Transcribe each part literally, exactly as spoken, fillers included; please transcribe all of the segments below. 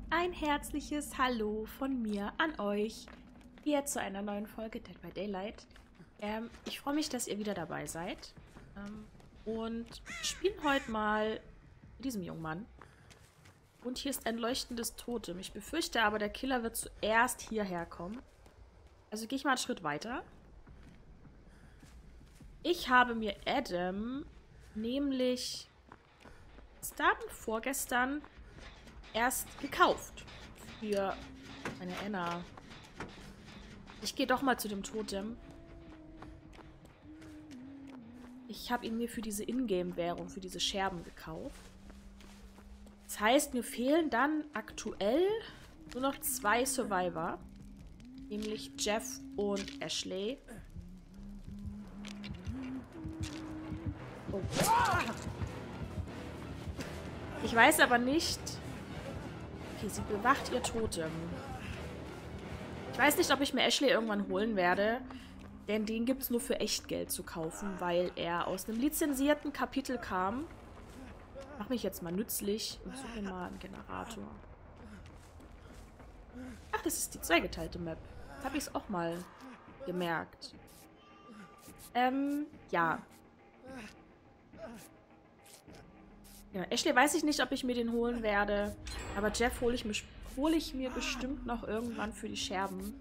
Ein herzliches Hallo von mir an euch hier zu einer neuen Folge Dead by Daylight. Ähm, ich freue mich, dass ihr wieder dabei seid. Ähm, und wir spielen heute mal mit diesem jungen Mann. Und hier ist ein leuchtendes Totem. Ich befürchte aber, der Killer wird zuerst hierher kommen. Also gehe ich mal einen Schritt weiter. Ich habe mir Adam nämlich gestern, vorgestern erst gekauft. Für meine Anna. Ich gehe doch mal zu dem Totem. Ich habe ihn mir für diese Ingame-Währung, für diese Scherben gekauft. Das heißt, mir fehlen dann aktuell nur noch zwei Survivor. Nämlich Jeff und Ashley. Oh. Ich weiß aber nicht... Okay, sie bewacht ihr Totem. Ich weiß nicht, ob ich mir Ashley irgendwann holen werde. Denn den gibt es nur für Echtgeld zu kaufen, weil er aus einem lizenzierten Kapitel kam. Mach mich jetzt mal nützlich und suche mal einen Generator. Ach, das ist die zweigeteilte Map. Habe ich es auch mal gemerkt. Ähm, ja. Ja, Ashley weiß ich nicht, ob ich mir den holen werde. Aber Jeff hole ich, mir, hol ich mir bestimmt noch irgendwann für die Scherben.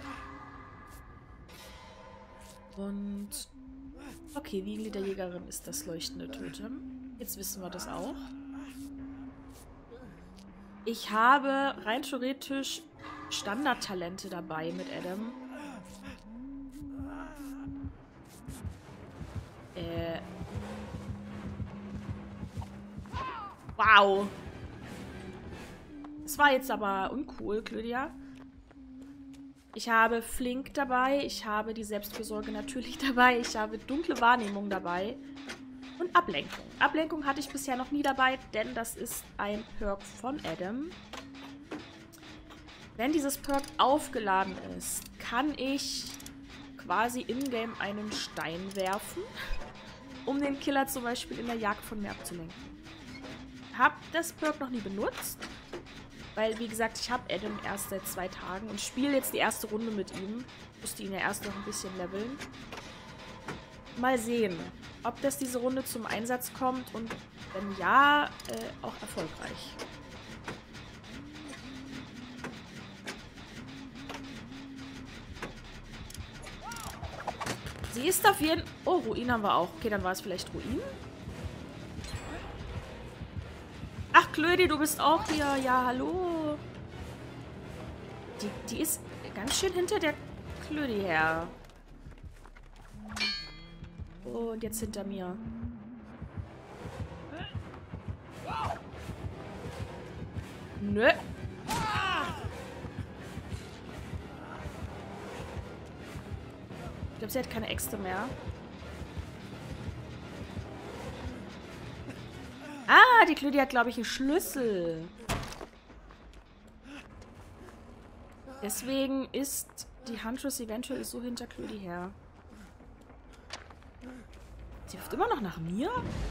Und... Okay, Wiegel der Jägerin ist das leuchtende Totem. Jetzt wissen wir das auch. Ich habe rein theoretisch Standardtalente dabei mit Adam. Äh... Wow. Das war jetzt aber uncool, Claudia. Ich habe Flink dabei. Ich habe die Selbstfürsorge natürlich dabei. Ich habe dunkle Wahrnehmung dabei. Und Ablenkung. Ablenkung hatte ich bisher noch nie dabei, denn das ist ein Perk von Adam. Wenn dieses Perk aufgeladen ist, kann ich quasi in-game einen Stein werfen, um den Killer zum Beispiel in der Jagd von mir abzulenken. Hab das Perk noch nie benutzt, weil, wie gesagt, ich habe Adam erst seit zwei Tagen und spiele jetzt die erste Runde mit ihm. Musste ihn ja erst noch ein bisschen leveln. Mal sehen, ob das diese Runde zum Einsatz kommt und wenn ja, äh, auch erfolgreich. Sie ist auf jeden... Oh, Ruin haben wir auch. Okay, dann war es vielleicht Ruin. Ach, Klödi, du bist auch hier. Ja, hallo. Die, die ist ganz schön hinter der Klödi her. Oh, und jetzt hinter mir. Nö. Ich glaube, sie hat keine Äxte mehr. Ah, die Klödi hat, glaube ich, einen Schlüssel. Deswegen ist die Huntress eventuell so hinter Klödi her. Sie wirft immer noch nach mir?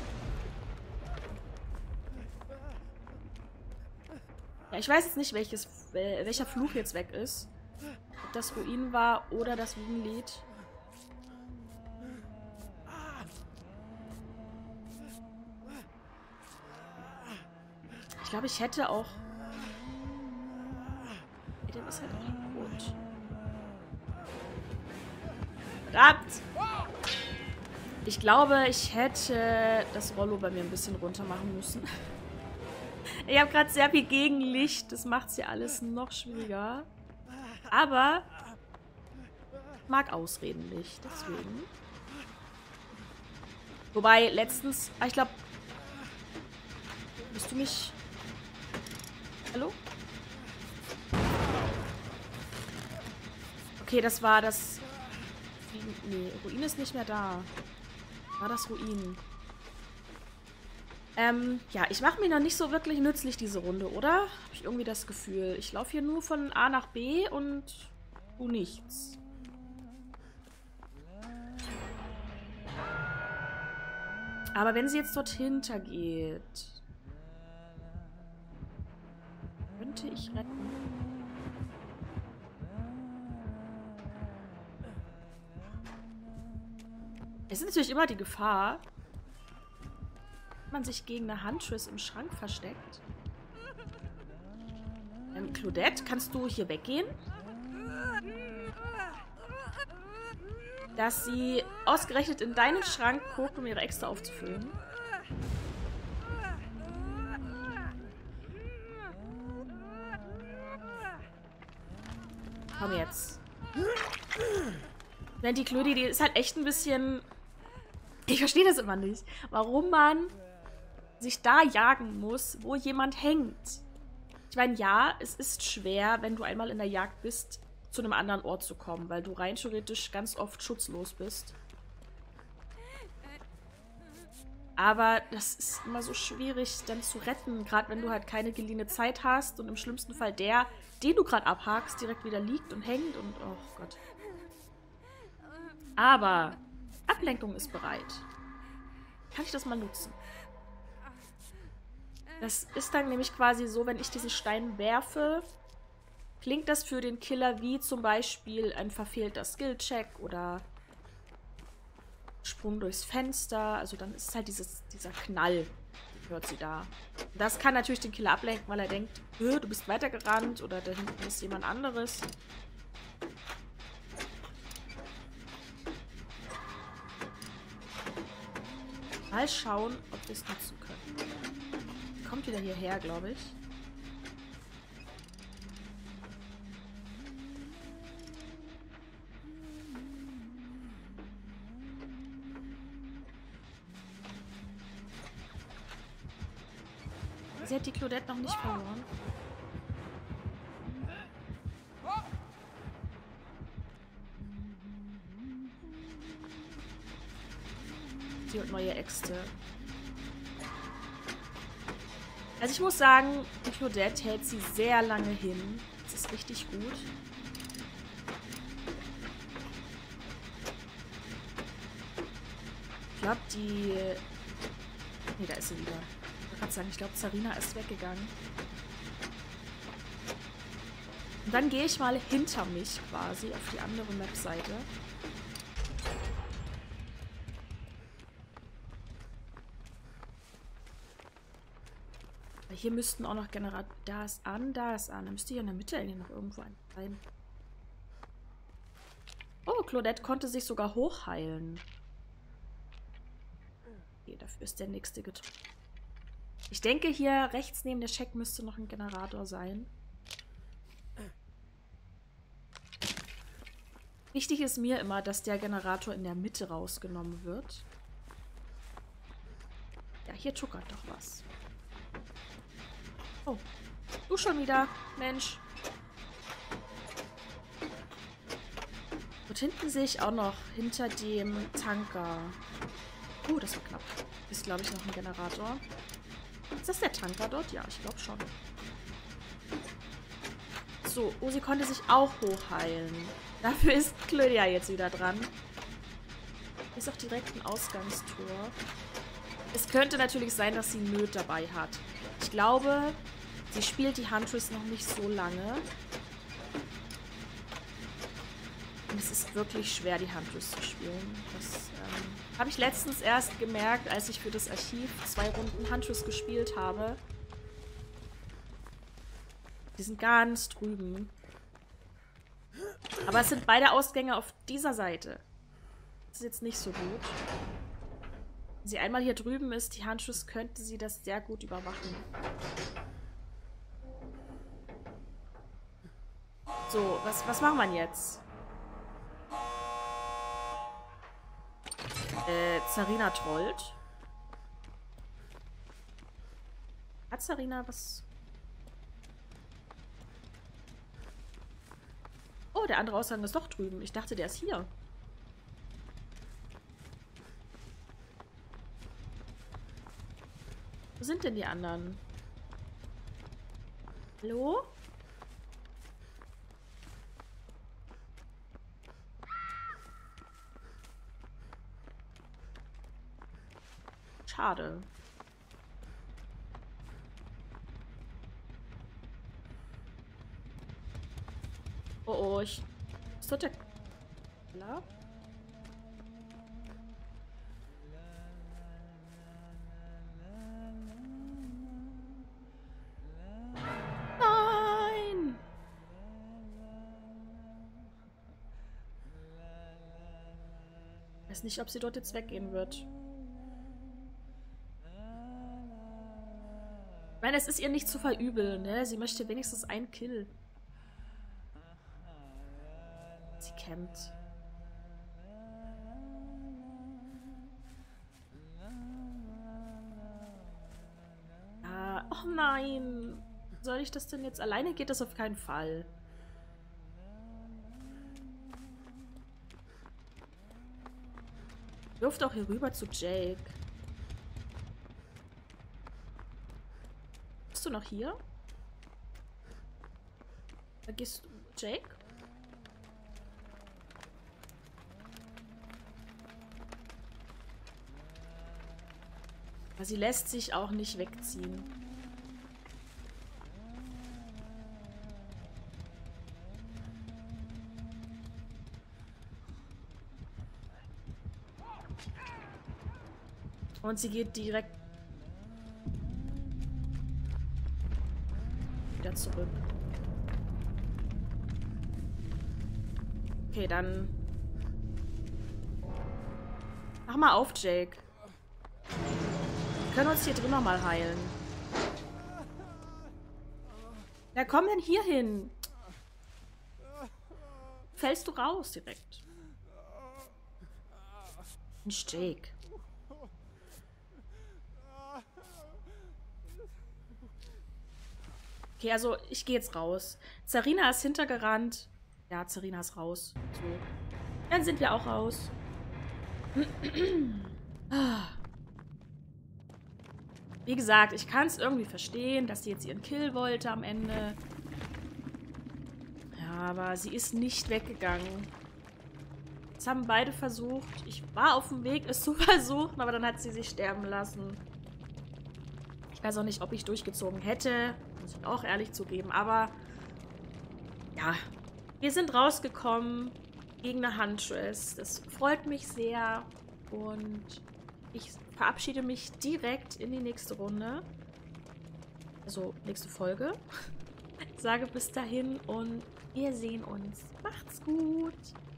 Ja, ich weiß jetzt nicht, welches, äh, welcher Fluch jetzt weg ist. Ob das Ruin war oder das Wiegenlied. Ich glaube, ich hätte auch... Der ist halt auch gut. Verdammt! Ich glaube, ich hätte das Rollo bei mir ein bisschen runter machen müssen. Ich habe gerade sehr viel Gegenlicht. Das macht es ja alles noch schwieriger. Aber ich mag Ausredenlicht, deswegen. Wobei, letztens... Ah, ich glaube... Bist du mich... Hallo? Okay, das war das... Nee, Ruin ist nicht mehr da. War das Ruin? Ähm, ja, ich mache mir noch nicht so wirklich nützlich diese Runde, oder? Habe ich irgendwie das Gefühl. Ich laufe hier nur von A nach B und tu nichts. Aber wenn sie jetzt dort hinter geht... Könnte ich nicht retten. Es ist natürlich immer die Gefahr, wenn man sich gegen eine Huntress im Schrank versteckt. Ähm, Claudette, kannst du hier weggehen? Dass sie ausgerechnet in deinen Schrank guckt, um ihre Äxte aufzufüllen. Komm jetzt. Wenn die Claudie, die ist halt echt ein bisschen... Ich verstehe das immer nicht. Warum man sich da jagen muss, wo jemand hängt. Ich meine, ja, es ist schwer, wenn du einmal in der Jagd bist, zu einem anderen Ort zu kommen, weil du rein theoretisch ganz oft schutzlos bist. Aber das ist immer so schwierig, dann zu retten, gerade wenn du halt keine geliehene Zeit hast und im schlimmsten Fall der, den du gerade abhakst, direkt wieder liegt und hängt und oh Gott. Aber Ablenkung ist bereit. Kann ich das mal nutzen? Das ist dann nämlich quasi so, wenn ich diesen Stein werfe, klingt das für den Killer wie zum Beispiel ein verfehlter Skill-Check oder Sprung durchs Fenster. Also dann ist es halt dieses, dieser Knall, hört sie da. Und das kann natürlich den Killer ablenken, weil er denkt, du bist weitergerannt oder da hinten ist jemand anderes. Mal schauen, ob wir es nutzen können. Kommt wieder hierher, glaube ich. Sie hat die Claudette noch nicht verloren. Sie hat neue Äxte. Also ich muss sagen, die Claudette hält sie sehr lange hin. Das ist richtig gut. Ich glaube, die... Nee, da ist sie wieder. Ich wollte gerade sagen, ich glaube, Zarina ist weggegangen. Und dann gehe ich mal hinter mich quasi auf die andere Map-Seite. Hier müssten auch noch Generator... Da ist an, da ist an. Da müsste hier in der Mitte irgendwie noch irgendwo ein sein. Oh, Claudette konnte sich sogar hochheilen. Okay, dafür ist der nächste getroffen. Ich denke, hier rechts neben der Check müsste noch ein Generator sein. Wichtig ist mir immer, dass der Generator in der Mitte rausgenommen wird. Ja, hier tuckert doch was. Oh, du schon wieder, Mensch. Dort hinten sehe ich auch noch hinter dem Tanker. Oh, das war knapp. Ist, glaube ich, noch ein Generator. Ist das der Tanker dort? Ja, ich glaube schon. So, oh, sie konnte sich auch hochheilen. Dafür ist Claudia jetzt wieder dran. Hier ist auch direkt ein Ausgangstor. Es könnte natürlich sein, dass sie Nöt dabei hat. Ich glaube, sie spielt die Huntress noch nicht so lange. Und es ist wirklich schwer, die Huntress zu spielen. Das ähm, habe ich letztens erst gemerkt, als ich für das Archiv zwei Runden Huntress gespielt habe. Die sind ganz drüben. Aber es sind beide Ausgänge auf dieser Seite. Das ist jetzt nicht so gut. Wenn sie einmal hier drüben ist, die Huntress, könnte sie das sehr gut überwachen. So, was, was machen wir jetzt? Äh, Zarina trollt. Hat Zarina was... Oh, der andere Ausgang ist doch drüben. Ich dachte, der ist hier. Wo sind denn die anderen? Hallo? Schade. Oh, oh, ich... Ist dort der... Keller? Nein! Ich weiß nicht, ob sie dort jetzt weggehen wird. Ich meine, es ist ihr nicht zu verübeln, ne? Sie möchte wenigstens einen Kill. Sie campt. Ah, oh nein. Soll ich das denn jetzt? Alleine geht das auf keinen Fall. Wirft auch hier rüber zu Jake. Bist du noch hier? Vergisst du Jake? Aber sie lässt sich auch nicht wegziehen. Und sie geht direkt wieder zurück. Okay, dann mach mal auf, Jake. Wir können uns hier drin nochmal heilen. Ja, komm denn hier hin. Fällst du raus direkt. Mensch, Jake. Okay, also ich gehe jetzt raus. Zarina ist hintergerannt. Ja, Zarina ist raus. So. Dann sind wir auch raus. Wie gesagt, ich kann es irgendwie verstehen, dass sie jetzt ihren Kill wollte am Ende. Ja, aber sie ist nicht weggegangen. Das haben beide versucht. Ich war auf dem Weg, es zu versuchen, aber dann hat sie sich sterben lassen. Ich weiß auch nicht, ob ich durchgezogen hätte. Muss ich auch ehrlich zugeben. Aber ja, wir sind rausgekommen gegen eine Huntress. Das freut mich sehr. Und ich verabschiede mich direkt in die nächste Runde. Also nächste Folge. Ich sage bis dahin und wir sehen uns. Macht's gut.